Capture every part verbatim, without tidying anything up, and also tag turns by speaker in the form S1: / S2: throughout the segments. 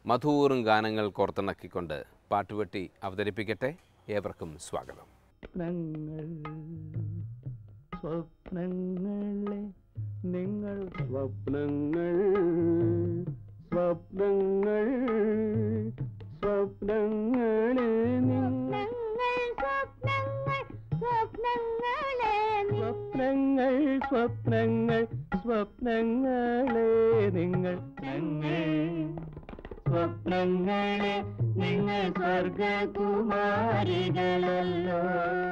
S1: മധുവൂറും ഗാനങ്ങൾ കോർത്തിണക്കിക്കൊണ്ട് പാട്ടുപെട്ടി അവതരിപ്പിക്കട്ടെ. ഏവർക്കും സ്വാഗതം.
S2: സ്വപ്നങ്ങളെ നിങ്ങൾ സ്വപ്നങ്ങൾ സ്വപ്നങ്ങൾ സ്വപ്നങ്ങളെ നിങ്ങൾ സ്വപ്നങ്ങൾ സ്വപ്നങ്ങൾ സ്വപ്നങ്ങളെ നിങ്ങൾ സ്വപ്നങ്ങളെ നിങ്ങൾ സ്വർഗകുമാരികളല്ലോ.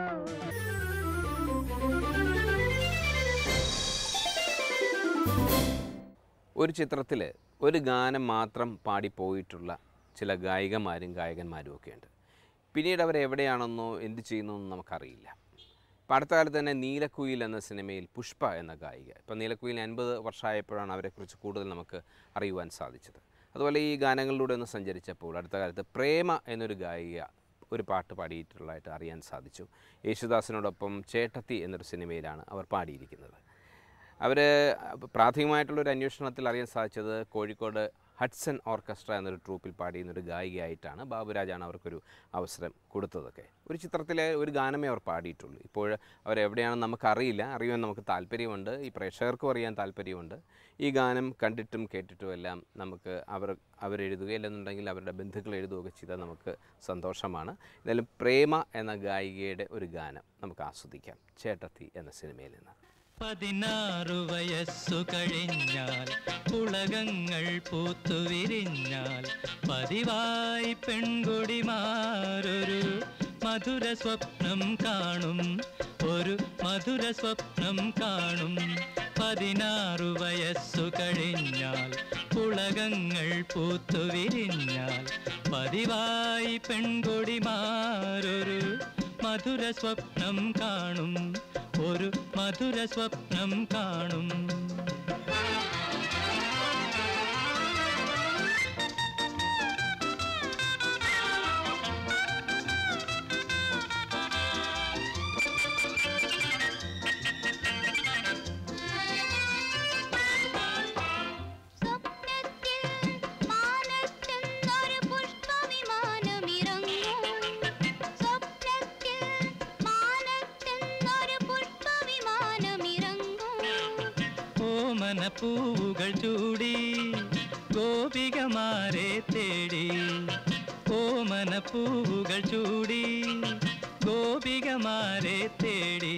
S1: ഒരു ചിത്രത്തിൽ ഒരു ഗാനം മാത്രം പാടിപ്പോയിട്ടുള്ള ചില ഗായികമാരും ഗായകന്മാരും ഒക്കെയുണ്ട്. പിന്നീട് അവരെവിടെയാണെന്നോ എന്ത് ചെയ്യുന്നതെന്നോ നമുക്കറിയില്ല. ഇപ്പം അടുത്ത കാലത്ത് തന്നെ നീലക്കുയിൽ എന്ന സിനിമയിൽ പുഷ്പ എന്ന ഗായിക, ഇപ്പം നീലക്കുയിൽ അൻപത് വർഷമായപ്പോഴാണ് അവരെക്കുറിച്ച് കൂടുതൽ നമുക്ക് അറിയുവാൻ സാധിച്ചത്. അതുപോലെ ഈ ഗാനങ്ങളിലൂടെ ഒന്ന് സഞ്ചരിച്ചപ്പോൾ അടുത്ത കാലത്ത് പ്രേമ എന്നൊരു ഗായിക ഒരു പാട്ട് പാടിയിട്ടുള്ളതായിട്ട് അറിയാൻ സാധിച്ചു. യേശുദാസിനോടൊപ്പം ചേട്ടത്തി എന്നൊരു സിനിമയിലാണ് അവർ പാടിയിരിക്കുന്നത്. അവർ പ്രാഥമികമായിട്ടുള്ളൊരു അന്വേഷണത്തിൽ അറിയാൻ സാധിച്ചത് കോഴിക്കോട് ഹഡ്സൺ ഓർക്കസ്ട്ര എന്നൊരു ട്രൂപ്പിൽ പാടിയുന്നൊരു ഗായികയായിട്ടാണ്. ബാബുരാജാണ് അവർക്കൊരു അവസരം കൊടുത്തതൊക്കെ. ഒരു ചിത്രത്തിലെ ഒരു ഗാനമേ അവർ പാടിയിട്ടുള്ളൂ. ഇപ്പോൾ അവരെവിടെയാണെന്ന് നമുക്കറിയില്ല. അറിയാൻ നമുക്ക് താല്പര്യമുണ്ട്, ഈ പ്രേക്ഷകർക്കും അറിയാൻ താല്പര്യമുണ്ട്. ഈ ഗാനം കണ്ടിട്ടും കേട്ടിട്ടും എല്ലാം നമുക്ക് അവർ അവരെഴുതുകയില്ലെന്നുണ്ടെങ്കിൽ അവരുടെ ബന്ധുക്കൾ എഴുതുകയൊക്കെ ചെയ്താൽ നമുക്ക് സന്തോഷമാണ്. എന്തായാലും പ്രേമ എന്ന ഗായികയുടെ ഒരു ഗാനം നമുക്ക് ആസ്വദിക്കാം, ചേട്ടത്തി എന്ന സിനിമയിൽ നിന്ന്.
S3: പതിനാറു വയസ്സു കഴിഞ്ഞാൽ പുളകങ്ങൾ പൂത്തുവിരിഞ്ഞാൽ പതിവായി പെൺകൊടിമാരൊരു മധുര സ്വപ്നം കാണും, ഒരു മധുര സ്വപ്നം കാണും. പതിനാറു വയസ്സു കഴിഞ്ഞാൽ പുളകങ്ങൾ പൂത്തുവിരിഞ്ഞാൽ പതിവായി പെൺകൊടിമാരൊരു മധുര സ്വപ്നം കാണും, ഒരു മധുര സ്വപ്നം കാണും. പൂവുകൾ ചൂടി ഗോപികമാരെ തേടി, ഓമന പൂവുകൾ ചൂടി ഗോപികമാരെ തേടി.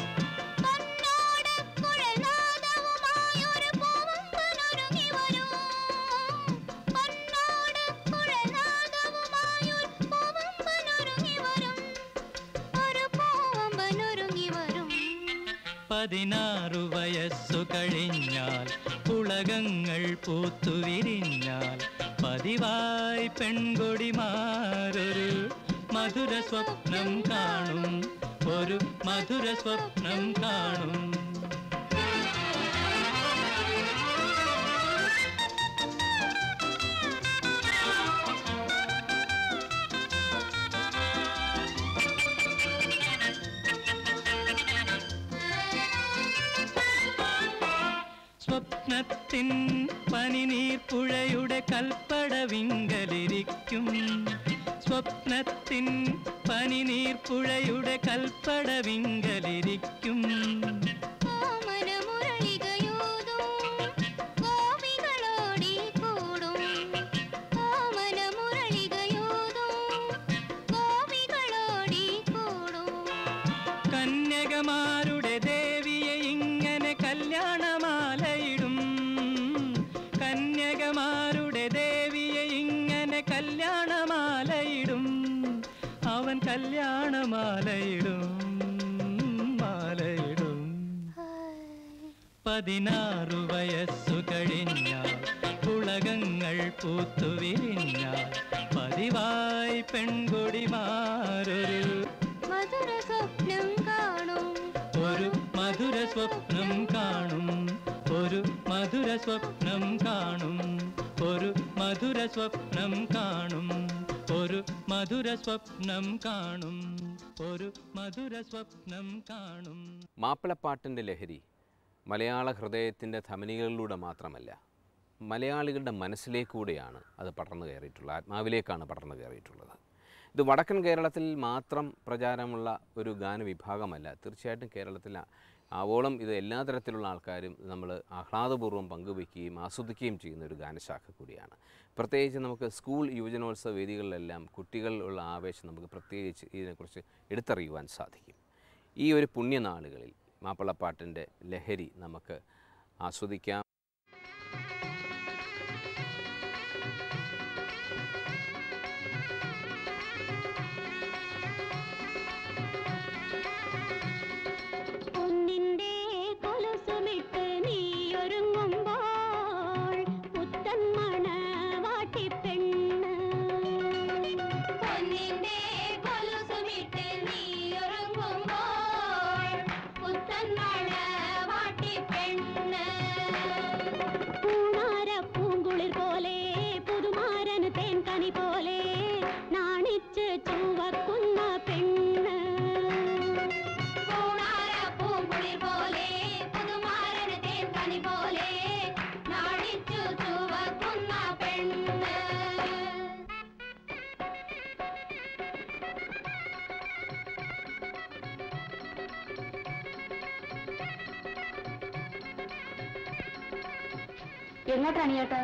S3: പതിനാറു വയസ്സു കഴിഞ്ഞാൽ പുളകങ്ങൾ പൂത്തുവിരിഞ്ഞാൽ പതിവായി പെൺകൊടിമാരൊരു മധുര സ്വപ്നം കാണും, ഒരു മധുര സ്വപ്നം കാണും. സ്വപ്നത്തിൻ പനിനീർപ്പുഴയുടെ കൽപ്പടവിങ്കലിരിക്കും, സ്വപ്നത്തിൻ പനിനീർപ്പുഴയുടെ കൽപ്പടവിങ്കലിരിക്കും. കന്യകമാരുടെ ദേവിയെ ഇങ്ങനെ കല്യാണമാലയിടും, കന്യകമാരുടെ ദേവിയെ ഇങ്ങനെ കല്യാണമാലയിടും, അവൻ കല്യാണമാലയിടും, മാലയിടും. പതിനാറു വയസ്സു കഴിഞ്ഞാൽ പുളകങ്ങൾ പൂത്തുവിരിഞ്ഞാൽ പതിവായി പെൺകൊടിമാരൊരു മധുര സ്വപ്നം കാണും, ഒരു മധുര സ്വപ്നം കാണും, ഒരു മധുര സ്വപ്നം കാണും, ഒരു മധുര സ്വപ്നം കാണും, ഒരു മധുര സ്വപ്നം കാണും, ഒരു മധുര സ്വപ്നം കാണും.
S1: മാപ്പിളപ്പാട്ടിൻ്റെ ലഹരി മലയാള ഹൃദയത്തിൻ്റെ ധമനികളിലൂടെ മാത്രമല്ല, മലയാളികളുടെ മനസ്സിലേക്കൂടെയാണ് അത് പടർന്നു കയറിയിട്ടുള്ളത്, ആത്മാവിലേക്കാണ് പടർന്നു കയറിയിട്ടുള്ളത്. ഇത് വടക്കൻ കേരളത്തിൽ മാത്രം പ്രചാരമുള്ള ഒരു ഗാനവിഭാഗമല്ല. തീർച്ചയായിട്ടും കേരളത്തിൽ ആവോളം ഇത് എല്ലാ തരത്തിലുള്ള ആൾക്കാരും നമ്മൾ ആഹ്ലാദപൂർവ്വം പങ്കുവയ്ക്കുകയും ആസ്വദിക്കുകയും ചെയ്യുന്ന ഒരു ഗാനശാഖ കൂടിയാണ്. പ്രത്യേകിച്ച് നമുക്ക് സ്കൂൾ യുവജനോത്സവ വേദികളിലെല്ലാം കുട്ടികളുള്ള ആവേശം നമുക്ക് പ്രത്യേകിച്ച് ഇതിനെക്കുറിച്ച് എടുത്തറിയുവാൻ സാധിക്കും. ഈ ഒരു പുണ്യനാളുകളിൽ മാപ്പിളപ്പാട്ടിൻ്റെ ലഹരി നമുക്ക് ആസ്വദിക്കാം.
S4: എങ്ങോട്ടാണ് ചേട്ടാ?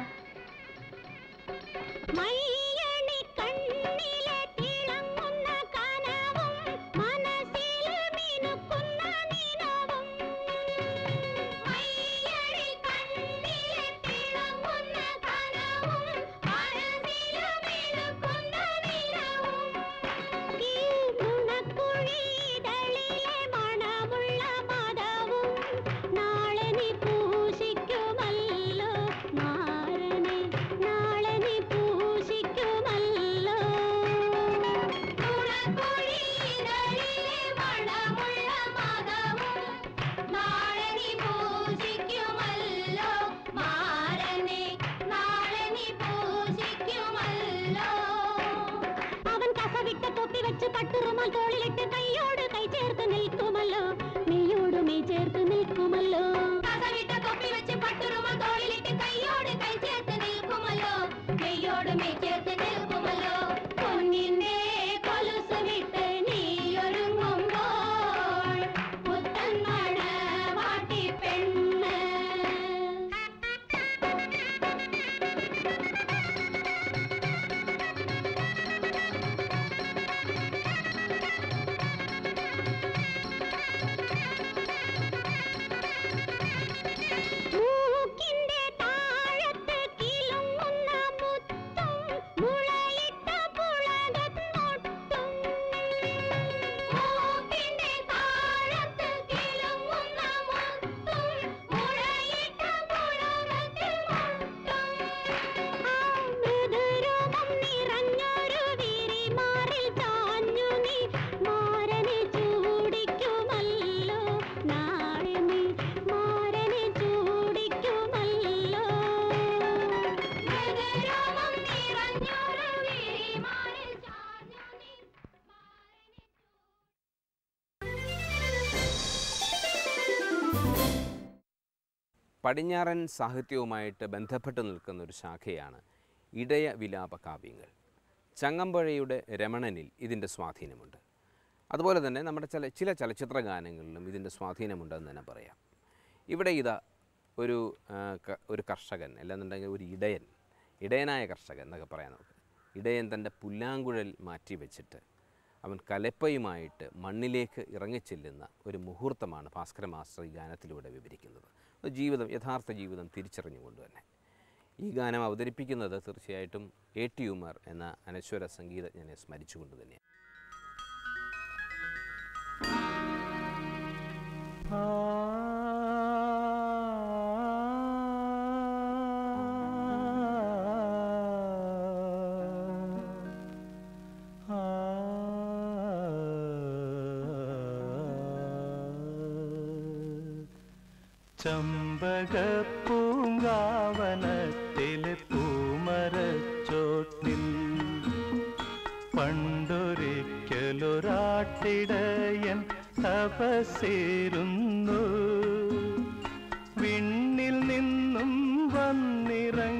S1: പടിഞ്ഞാറൻ സാഹിത്യവുമായിട്ട് ബന്ധപ്പെട്ട് നിൽക്കുന്ന ഒരു ശാഖയാണ് ഇടയ വിലാപ കാവ്യങ്ങൾ. ചങ്ങമ്പുഴയുടെ രമണനിൽ ഇതിൻ്റെ സ്വാധീനമുണ്ട്. അതുപോലെ തന്നെ നമ്മുടെ ചില ചില ചലച്ചിത്ര ഗാനങ്ങളിലും ഇതിൻ്റെ സ്വാധീനമുണ്ടെന്ന് തന്നെ പറയാം. ഇവിടെ ഇതാ ഒരു ഒരു കർഷകൻ അല്ലെന്നുണ്ടെങ്കിൽ ഒരു ഇടയൻ, ഇടയനായ കർഷകൻ എന്നൊക്കെ പറയാം നമുക്ക്. ഇടയൻ തൻ്റെ പുല്ലാങ്കുഴൽ മാറ്റി വെച്ചിട്ട് അവൻ കലപ്പയുമായിട്ട് മണ്ണിലേക്ക് ഇറങ്ങിച്ചെല്ലുന്ന ഒരു മുഹൂർത്തമാണ് ഭാസ്കര മാസ്റ്റർ ഈ ഗാനത്തിലൂടെ വിവരിക്കുന്നത്. ജീവിതം, യഥാർത്ഥ ജീവിതം തിരിച്ചറിഞ്ഞുകൊണ്ട് തന്നെ ഈ ഗാനം അവതരിപ്പിക്കുന്നത് തീർച്ചയായിട്ടും എ ടി ഉമർ എന്ന അനശ്വര സംഗീതജ്ഞനെ സ്മരിച്ചുകൊണ്ട് തന്നെയാണ്.
S2: ചമ്പകപ്പൂങ്കാവനത്തിലെ പൂമരച്ചോട്ടിൽ പണ്ടൊരിക്കലൊരാട്ടിടയൻ തപസ്സേരുന്നു. വിണ്ണിൽ നിന്നും വന്നിറങ്ങി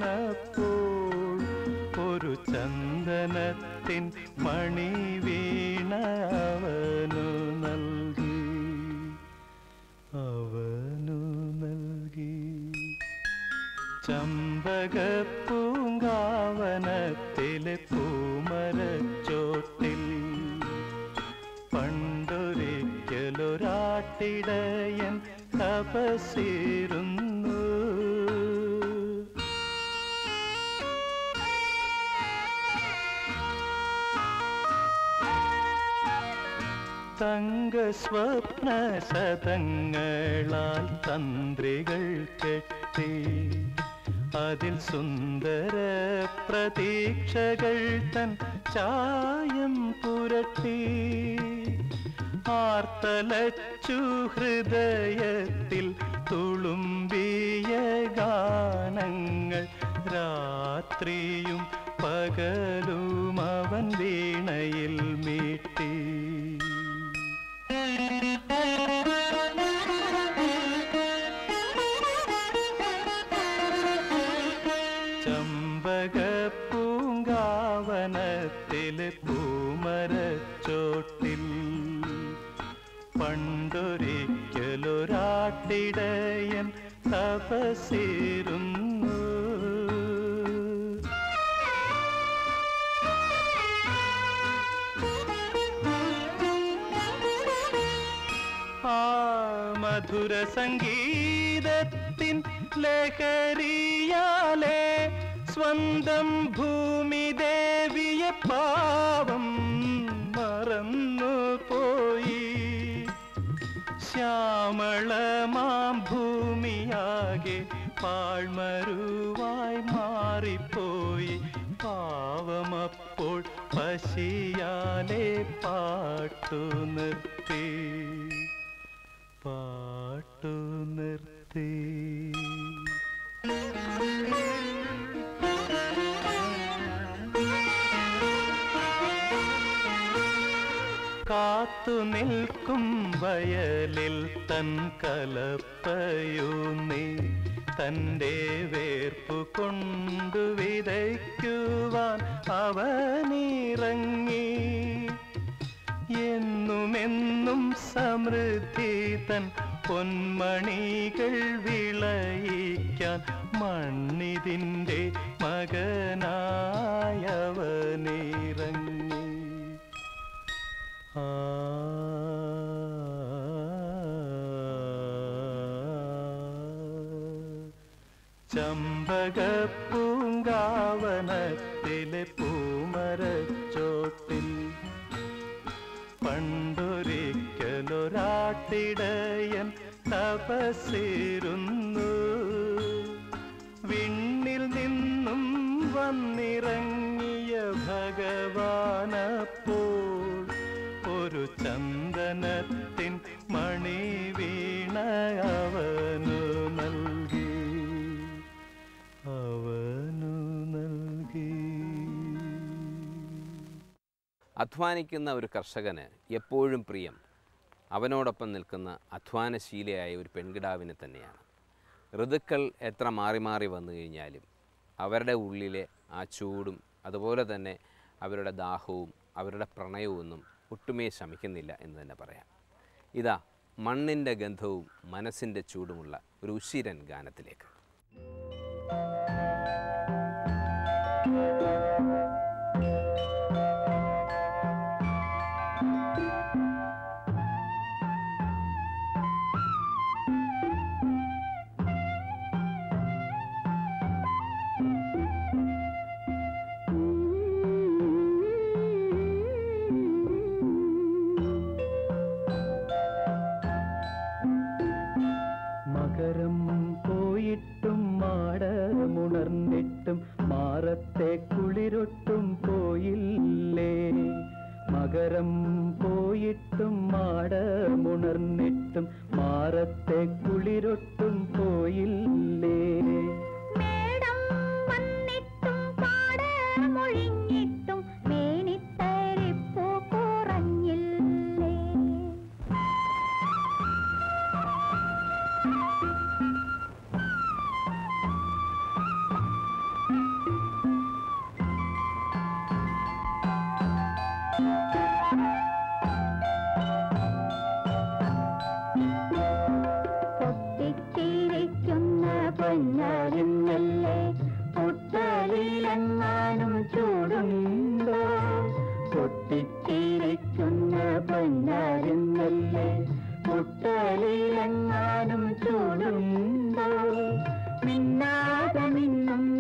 S2: വീണപ്പോൾ ഒരു ചന്ദനത്തിൻ മണി വീണ അവനു നൽകി അവനു നൽകി ചമ്പകപ്പൂങ്കാവനത്തിലെ പൂമരച്ചോട്ടിൽ പണ്ടൊരിക്കലൊരാട്ടിടയൻ തപസ്സിരുന്നു. തങ്കസ്വപ്ന ശതങ്ങളാൽ തന്ത്രികൾ കെട്ടി അതിൽ സുന്ദര പ്രതീക്ഷകൾ തൻ ചായം പുരട്ടി ആർത്തലച്ചു ഹൃദയത്തിൽ തുളുമ്പിയ ഗാനങ്ങൾ രാത്രിയും പകലും അവൻ വീണയിൽ മീട്ടി. ചമ്പകപ്പൂങ്കാവനത്തിലെ പൂമരച്ചോട്ടിൽ പണ്ടൊരിക്കലൊരാട്ടിടയൻ തപസ്സിരുന്നു. ആ മധുര സംഗീതത്തിൻ ലഹരിയാലേ സ്വന്തം ഭൂമി ദേവിയെ പാവം മറന്നു പോയി. ശ്യാമളമാം ഭൂമിയാകെ പാഴ്മരുവായി മാറിപ്പോയി. പാവമപ്പോൾ പശിയാലെ പാട്ടു നിർത്തി പാട്ടു നിർത്തി. കാത്തു നിൽക്കും വയലിൽ തൻ കലപ്പയൂന്നി തൻ്റെ വേർപ്പു കൊണ്ടു വിതയ്ക്കുവാൻ അവനിറങ്ങി. എന്നുമെന്നും സമൃദ്ധി തൻ പൊന്മണികൾ വിളയിക്കാൻ മണ്ണിതിൻ്റെ മകനായവനിറങ്ങി. ആ ചമ്പകപ്പൂങ്കാവനത്തിലെ പൂമരച്ചോട്ടിൽ പണ്ടൊരിക്കലൊരാട്ടിടയൻ തപസ്സിരുന്നു. വിണ്ണിൽ നിന്നും വന്നിറങ്ങിയ ഭഗവാനപ്പോൾ ഒരു ചന്ദനത്തിൻ മണി വീണ അവനു നൽകി അവനു നൽകി.
S1: അധ്വാനിക്കുന്ന ഒരു കർഷകന് എപ്പോഴും പ്രിയം അവനോടൊപ്പം നിൽക്കുന്ന അധ്വാനശീലയായ ഒരു പെൺകിടാവിനെ തന്നെയാണ്. ഋതുക്കൾ എത്ര മാറി മാറി വന്നു കഴിഞ്ഞാലും അവരുടെ ഉള്ളിലെ ആ ചൂടും അതുപോലെ തന്നെ അവരുടെ ദാഹവും അവരുടെ പ്രണയവുമൊന്നും ഒട്ടുമേ ശമിക്കുന്നില്ല എന്ന് തന്നെ പറയാം. ഇതാ മണ്ണിൻ്റെ ഗന്ധവും മനസ്സിൻ്റെ ചൂടുമുള്ള ഒരു ഉശിരൻ ഗാനത്തിലേക്ക്.
S2: പോയിട്ടും മാടമുണർന്നിട്ടും മാറത്തെ കുളിരൊട്ടും പോയില്ലേ. മകരം പോയിട്ടും മാടമുണർന്നിട്ടും മാറത്തെ കുളിരൊട്ടും പോയില്ലേ.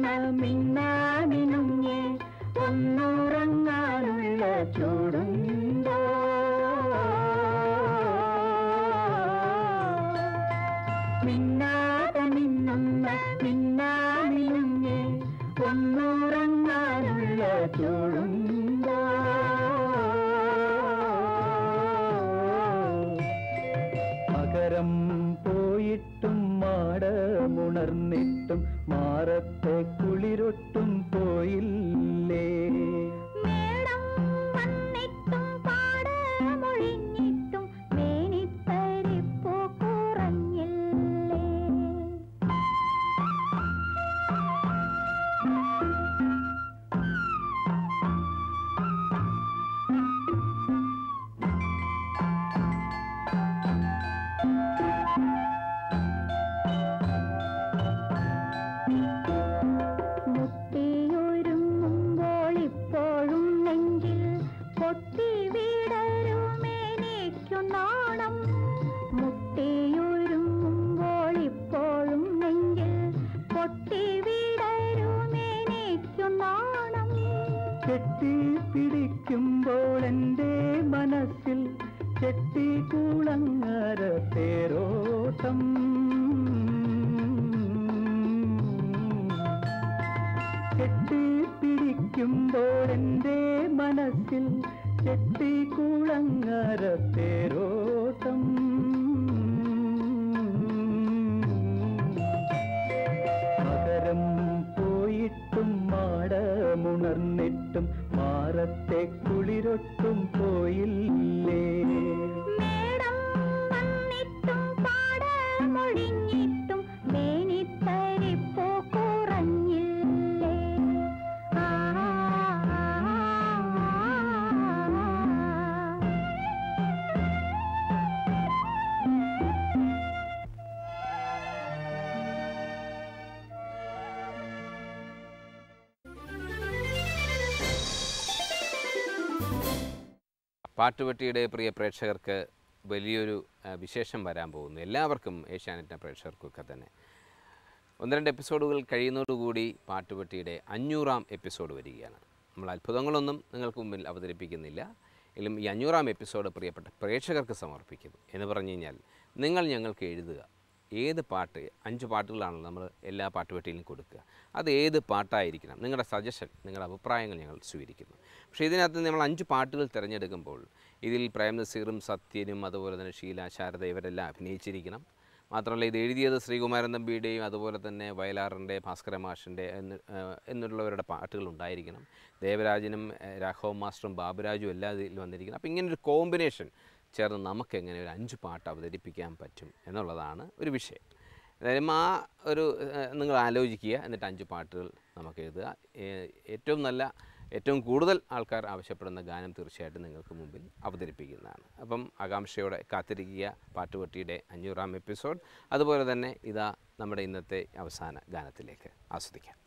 S2: മിന്നാമിനുങ്ങേ ഒന്നുറങ്ങാനുള്ള ചൂടുണ്ടോ? മിന്നാതെ മിന്നുന്ന മിന്നാമിനുങ്ങേ ഒന്നുറങ്ങാനുള്ള ചൂടുണ്ടോ? മകരം പോയിട്ടും മാടമുണർന്നിട്ടും മാറത്തെ കുളിരൊട്ടും പോയില്ലേ?
S5: മേടം വന്നിട്ടും പാടമൊഴിഞ്ഞിട്ടും മേനിത്തരിപ്പൂ കുറഞ്ഞില്ലേ? മുട്ടിയൊരുങ്ങുമ്പോൾ ഇപ്പോഴും നെഞ്ചിൽ പൊട്ടി വീടരുമേനിക്കു നാണം. മുട്ടിയൊരുങ്ങുമ്പോൾ ഇപ്പോഴും നെഞ്ചിൽ പൊട്ടി വീടരുമേനിക്കു നാണം.
S2: കെട്ടിപ്പിടിക്കുമ്പോൾ എൻ്റെ മനസ്സിൽ ചെട്ടിക്കുളങ്ങര തേരോട്ടം. കെട്ടിപ്പിടിക്കുമ്പോൾ എൻ്റെ മനസ്സിൽ ചെട്ടിക്കുളങ്ങര തേരോട്ടം. മകരം പോയിട്ടും മാടമുണർന്നിട്ടും മാറത്തെ കുളിരൊട്ടും പോയില്ലേ?
S5: മേടം വന്നിട്ടും പാടമൊഴിഞ്ഞിട്ടും മേനിത്തരിപ്പൂ കുറഞ്ഞില്ലേ? ആ
S1: പാട്ടുപെട്ടിയുടെ പ്രിയ പ്രേക്ഷകർക്ക് വലിയൊരു ആ, വിശേഷം വരാൻ പോകുന്നു. എല്ലാവർക്കും ഏഷ്യാനെറ്റിൻ്റെ പ്രേക്ഷകർക്കൊക്കെ തന്നെ ഒന്ന് രണ്ട് എപ്പിസോഡുകൾ കഴിയുന്നതോടുകൂടി പാട്ടുപെട്ടിയുടെ അഞ്ഞൂറാം എപ്പിസോഡ് വരികയാണ്. നമ്മൾ അത്ഭുതങ്ങളൊന്നും നിങ്ങൾക്ക് മുമ്പിൽ അവതരിപ്പിക്കുന്നില്ല. എങ്കിലും ഈ അഞ്ഞൂറാം എപ്പിസോഡ് പ്രിയപ്പെട്ട പ്രേക്ഷകർക്ക് സമർപ്പിക്കുന്നു എന്ന് പറഞ്ഞു കഴിഞ്ഞാൽ നിങ്ങൾ ഞങ്ങൾക്ക് എഴുതുക. ഏത് പാട്ട്, അഞ്ച് പാട്ടുകളാണല്ലോ നമ്മൾ എല്ലാ പാട്ടുപെട്ടിയിലും കൊടുക്കുക. അത് ഏത് പാട്ടായിരിക്കണം, നിങ്ങളുടെ സജഷൻ, നിങ്ങളുടെ അഭിപ്രായങ്ങൾ ഞങ്ങൾ സ്വീകരിക്കുന്നു. പക്ഷേ ഇതിനകത്ത് നമ്മൾ അഞ്ച് പാട്ടുകൾ തിരഞ്ഞെടുക്കുമ്പോൾ ഇതിൽ പ്രേം നസീറും സത്യനും അതുപോലെ തന്നെ ഷീല, ശാരദ ഇവരെല്ലാം അഭിനയിച്ചിരിക്കണം. മാത്രമല്ല ഇത് എഴുതിയത് ശ്രീകുമാരൻ തമ്പിയുടെയും അതുപോലെ തന്നെ വയലാറിൻ്റെ, ഭാസ്കര മാഷിൻ്റെ എന്ന് എന്നുള്ളവരുടെ പാട്ടുകൾ ഉണ്ടായിരിക്കണം. ദേവരാജനും രാഘവ മാസ്റ്ററും ബാബുരാജും എല്ലാം ഇതിൽ വന്നിരിക്കണം. അപ്പോൾ ഇങ്ങനൊരു കോമ്പിനേഷൻ ചേർന്ന് നമുക്കെങ്ങനെ ഒരു അഞ്ച് പാട്ട് അവതരിപ്പിക്കാൻ പറ്റും എന്നുള്ളതാണ് ഒരു വിഷയം. എന്തായാലും ആ ഒരു നിങ്ങൾ ആലോചിക്കുക, എന്നിട്ട് അഞ്ച് പാട്ടുകൾ നമുക്ക് എഴുതുക. ഏറ്റവും നല്ല, ഏറ്റവും കൂടുതൽ ആൾക്കാർ ആവശ്യപ്പെടുന്ന ഗാനം തീർച്ചയായിട്ടും നിങ്ങൾക്ക് മുമ്പിൽ അവതരിപ്പിക്കുന്നതാണ്. അപ്പം ആകാംക്ഷയോടെ കാത്തിരിക്കുക പാട്ടുപെട്ടിയുടെ അഞ്ഞൂറാം എപ്പിസോഡ്. അതുപോലെ തന്നെ ഇതാ നമ്മുടെ ഇന്നത്തെ അവസാന ഗാനത്തിലേക്ക് ആസ്വദിക്കാം.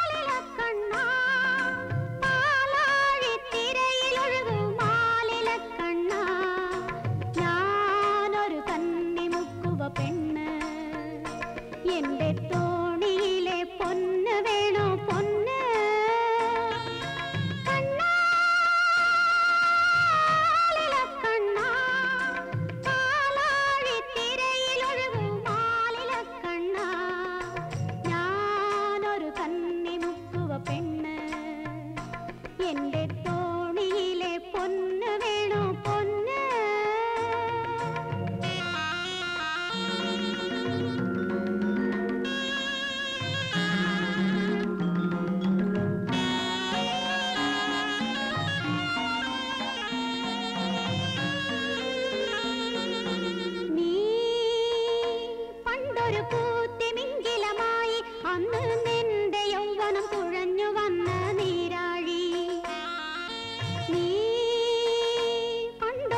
S5: മാലില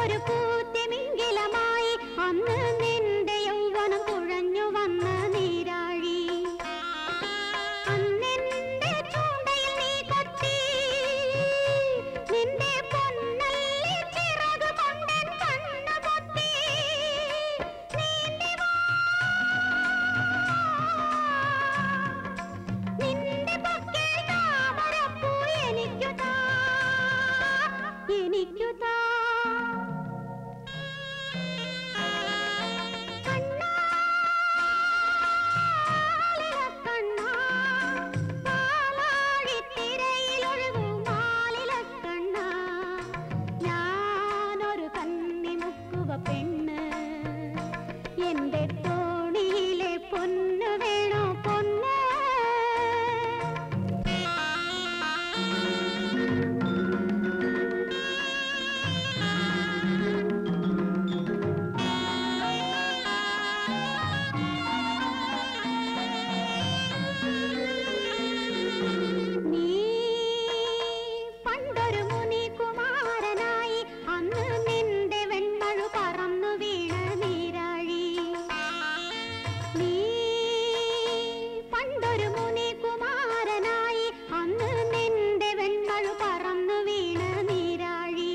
S5: ഒരു പൂത്തിമിംഗിലമായി അന്ന് നിന്റെ യൗവനം തുഴഞ്ഞു വന്ന നീരാഴി അന്നെന്റെ ചൂണ്ടയിൽ നീ കൊത്തി നിന്റെ പൊന്നല്ലി ചിറക് കൊണ്ടൻ കണ്ണു പൊത്തി നീന്തി വാ നിന്റെ പൊക്കിൽ താമരപ്പൂ എനിക്കു താ എനിക്കു താ ഞാനൊരു കന്നിമുക്കുവ പെണ്ണ് എന്റെ തോണിയിലെ പൊന്നു വേണോ പൊന്ന് നീ പണ്ടൊരു മുനി കുമാരനായി അന്ന് നിന്റെ വെൺമഴു പറന്നു വീണ നീരാഴി നീ പണ്ടൊരു മുനി കുമാരനായി അന്ന് നിന്റെ വെൺമഴു പറന്നു വീണ നീരാഴി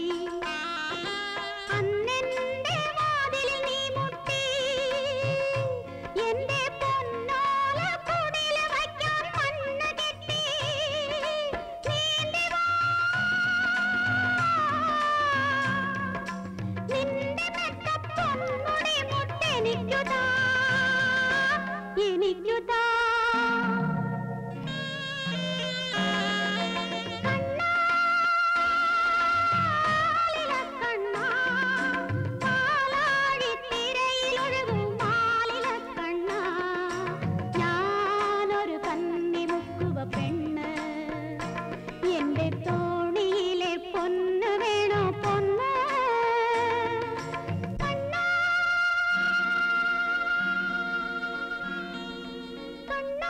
S5: അന്നെന്റെ വാതിലിൽ നീ മുട്ടി എന്റെ പൊന്നോല കുടിൽ വയ്ക്കാൻ മണ്ണ് കെട്ടി നീന്തി വാ നിന്റെ മെത്തപ്പൊന്മുടി മുട്ടെനിക്കു താ എനിക്കു താ കണ്ണാ പാലാഴിത്തിരയിലൊഴുകും മാലിലക്കണ്ണാ ഞാനൊരു കന്നിമുക്കുവ പെണ്ണ് എന്റെ തോണിയിലെ പൊന്ന് വേണോ പൊന്ന് കണ്ണാ കണ്ണാ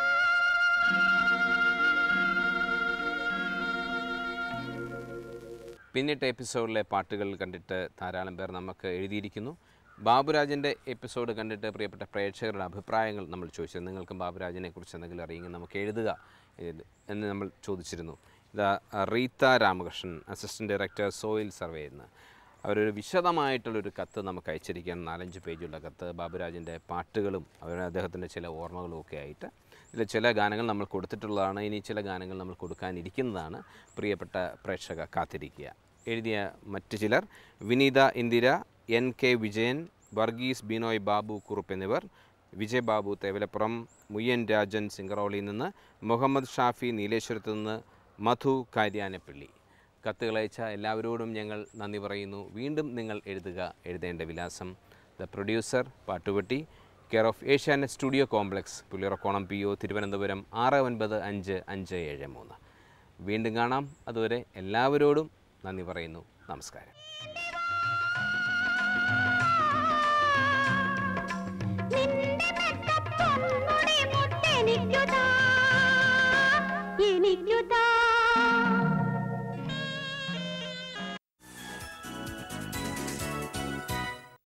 S1: പിന്നിട്ട എപ്പിസോഡിലെ പാട്ടുകൾ കണ്ടിട്ട് ധാരാളം പേർ നമുക്ക് എഴുതിയിരിക്കുന്നു. ബാബുരാജിൻ്റെ എപ്പിസോഡ് കണ്ടിട്ട് പ്രിയപ്പെട്ട പ്രേക്ഷകരുടെ അഭിപ്രായങ്ങൾ നമ്മൾ ചോദിച്ചത്. നിങ്ങൾക്കും ബാബുരാജിനെ കുറിച്ച് എന്തെങ്കിലും അറിയെങ്കിൽ നമുക്ക് എഴുതുക എന്ന് നമ്മൾ ചോദിച്ചിരുന്നു. ഇതാ Reetha Ramakrishnan, assistant director soil survey എന്ന് അവരൊരു വിശദമായിട്ടുള്ളൊരു കത്ത് നമുക്ക് അയച്ചിരിക്കുകയാണ്. നാലഞ്ച് പേജുള്ള കത്ത്. ബാബുരാജിൻ്റെ പാട്ടുകളും അവർ അദ്ദേഹത്തിൻ്റെ ചില ഓർമ്മകളും ഒക്കെ ആയിട്ട് ഇതിൽ ചില ഗാനങ്ങൾ നമ്മൾ കൊടുത്തിട്ടുള്ളതാണ്. ഇനി ചില ഗാനങ്ങൾ നമ്മൾ കൊടുക്കാനിരിക്കുന്നതാണ്. പ്രിയപ്പെട്ട പ്രേക്ഷക കാത്തിരിക്കുക. എഴുതിയ മറ്റു ചിലർ വിനീത ഇന്ദിര, എൻ കെ വിജയൻ, വർഗീസ് ബിനോയ് ബാബു കുറുപ്പ് എന്നിവർ, വിജയ് ബാബു തേവലപ്പുറം, മുയ്യൻ രാജൻ സിംഗറോളിയിൽ നിന്ന്, മുഹമ്മദ് ഷാഫി നീലേശ്വരത്ത് നിന്ന്, മധു കാര്യാനപ്പള്ളി. കത്തുകളയച്ച എല്ലാവരോടും ഞങ്ങൾ നന്ദി പറയുന്നു. വീണ്ടും നിങ്ങൾ എഴുതുക. എഴുതേണ്ട വിലാസം: the producer, Pattupetti, care of Asianet studio complex, Puliyarakonam P O, Thiruvananthapuram ആറ് ഒൻപത് അഞ്ച് അഞ്ച് ഏഴ് മൂന്ന്. വീണ്ടും കാണാം. അതുവരെ എല്ലാവരോടും നന്ദി പറയുന്നു. നമസ്കാരം.
S5: നിന്റെ മെത്തപ്പൊന്മുടി മുട്ടെനിക്കു താ